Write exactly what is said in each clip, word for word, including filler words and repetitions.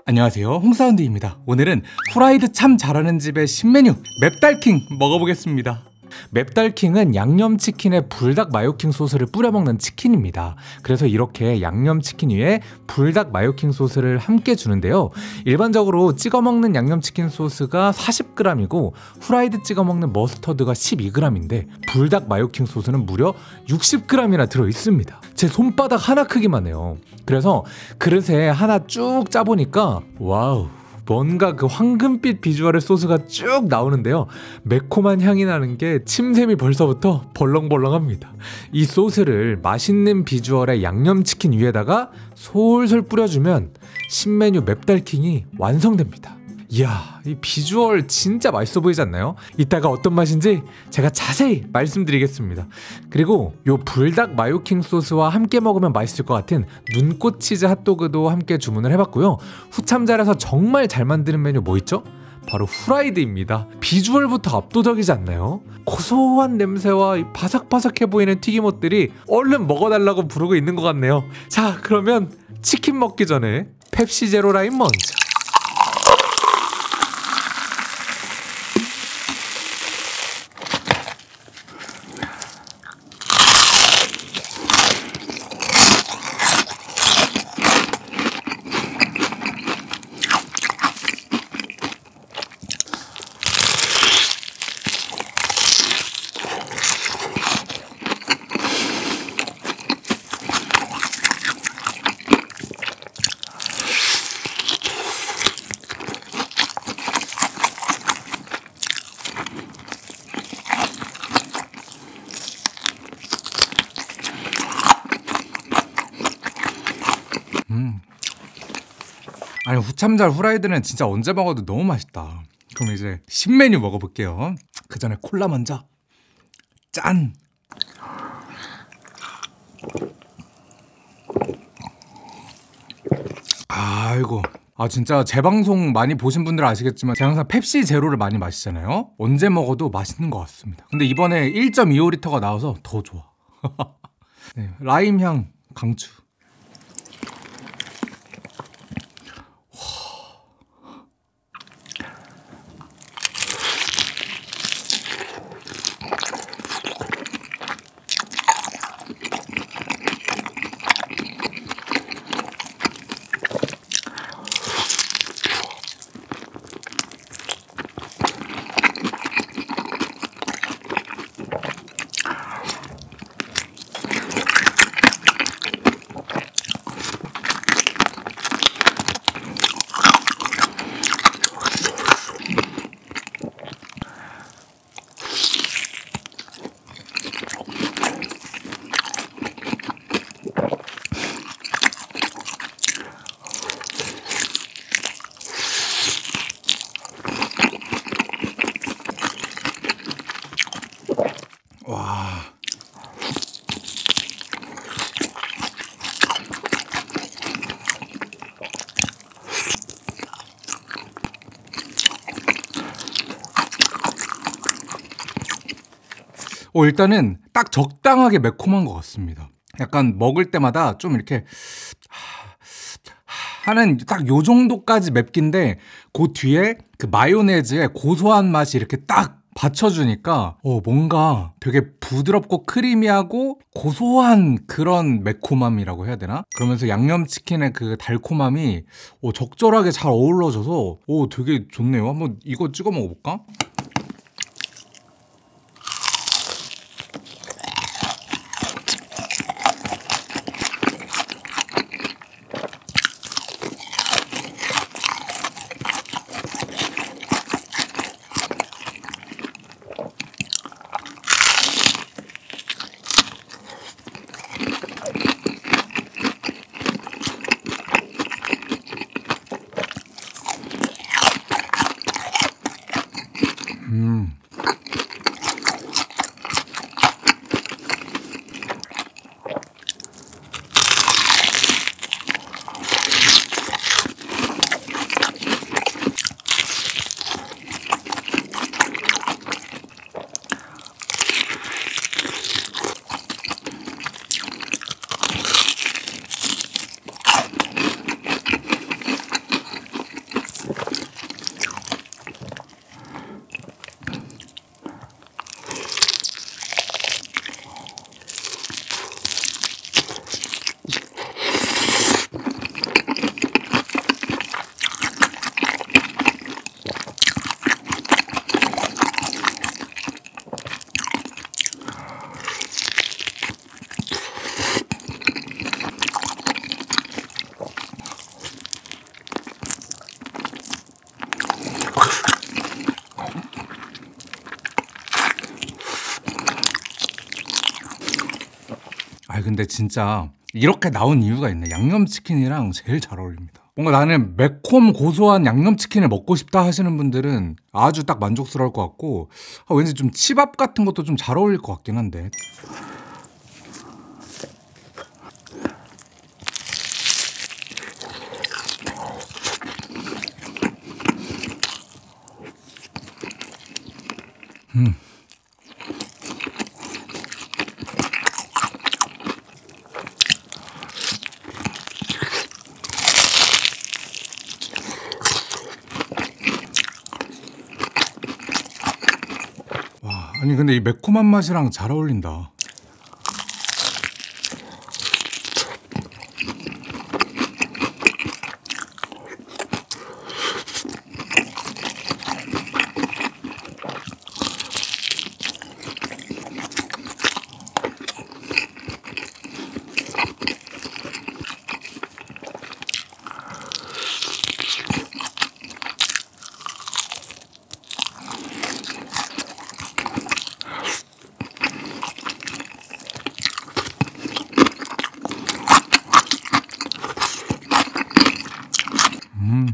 안녕하세요, 홍사운드입니다. 오늘은 후라이드 참 잘하는 집의 신메뉴 맵달킹 먹어보겠습니다. 맵달킹은 양념치킨에 불닭 마요킹 소스를 뿌려 먹는 치킨입니다. 그래서 이렇게 양념치킨 위에 불닭 마요킹 소스를 함께 주는데요, 일반적으로 찍어 먹는 양념치킨 소스가 사십 그램이고 후라이드 찍어 먹는 머스터드가 십이 그램인데 불닭 마요킹 소스는 무려 육십 그램이나 들어있습니다. 제 손바닥 하나 크기만 해요. 그래서 그릇에 하나 쭉 짜보니까 와우, 뭔가 그 황금빛 비주얼의 소스가 쭉 나오는데요, 매콤한 향이 나는 게 침샘이 벌써부터 벌렁벌렁합니다. 이 소스를 맛있는 비주얼의 양념치킨 위에다가 솔솔 뿌려주면 신메뉴 맵달킹이 완성됩니다. 이야, 이 비주얼 진짜 맛있어 보이지 않나요? 이따가 어떤 맛인지 제가 자세히 말씀드리겠습니다. 그리고 요 불닭 마요킹 소스와 함께 먹으면 맛있을 것 같은 눈꽃 치즈 핫도그도 함께 주문을 해봤고요. 후참잘에서 정말 잘 만드는 메뉴 뭐 있죠? 바로 후라이드입니다. 비주얼부터 압도적이지 않나요? 고소한 냄새와 이 바삭바삭해 보이는 튀김옷들이 얼른 먹어달라고 부르고 있는 것 같네요. 자, 그러면 치킨 먹기 전에 펩시 제로 라임 먼저. 음. 아니, 후참잘 후라이드는 진짜 언제 먹어도 너무 맛있다. 그럼 이제 신메뉴 먹어볼게요. 그 전에 콜라 먼저. 짠! 아이고, 아 진짜 제 방송 많이 보신 분들은 아시겠지만 제가 항상 펩시 제로를 많이 마시잖아요. 언제 먹어도 맛있는 것 같습니다. 근데 이번에 일 점 이오 리터가 나와서 더 좋아. 네, 라임향 강추. 와. 어, 일단은 딱 적당하게 매콤한 것 같습니다. 약간 먹을 때마다 좀 이렇게 하는 딱 요 정도까지 맵긴데 그 뒤에 그 마요네즈의 고소한 맛이 이렇게 딱 받쳐주니까 어, 뭔가 되게 부드럽고 크리미하고 고소한 그런 매콤함이라고 해야 되나? 그러면서 양념치킨의 그 달콤함이 어, 적절하게 잘 어우러져서 어, 되게 좋네요. 한번 이거 찍어 먹어볼까? 근데 진짜 이렇게 나온 이유가 있네. 양념치킨이랑 제일 잘 어울립니다. 뭔가 나는 매콤 고소한 양념치킨을 먹고 싶다 하시는 분들은 아주 딱 만족스러울 것 같고, 아, 왠지 좀 치밥 같은 것도 좀 잘 어울릴 것 같긴 한데. 음. 와, 아니 근데 이 매콤한 맛이랑 잘 어울린다. 음.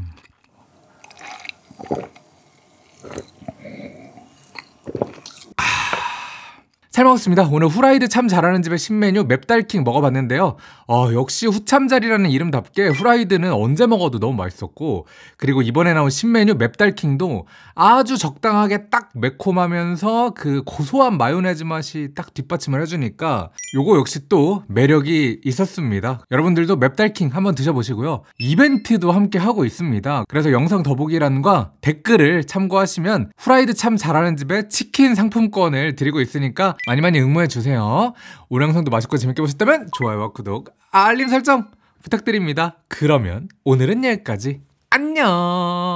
잘 먹었습니다. 오늘 후라이드 참 잘하는 집의 신메뉴 맵달킹 먹어봤는데요. 어, 역시 후참잘이라는 이름답게 후라이드는 언제 먹어도 너무 맛있었고, 그리고 이번에 나온 신메뉴 맵달킹도 아주 적당하게 딱 매콤하면서 그 고소한 마요네즈 맛이 딱 뒷받침을 해주니까 요거 역시 또 매력이 있었습니다. 여러분들도 맵달킹 한번 드셔보시고요. 이벤트도 함께 하고 있습니다. 그래서 영상 더보기란과 댓글을 참고하시면 후라이드 참 잘하는 집의 치킨 상품권을 드리고 있으니까 많이 많이 응모해주세요. 오늘 영상도 맛있고 재밌게 보셨다면 좋아요와 구독, 알림 설정 부탁드립니다. 그러면 오늘은 여기까지. 안녕.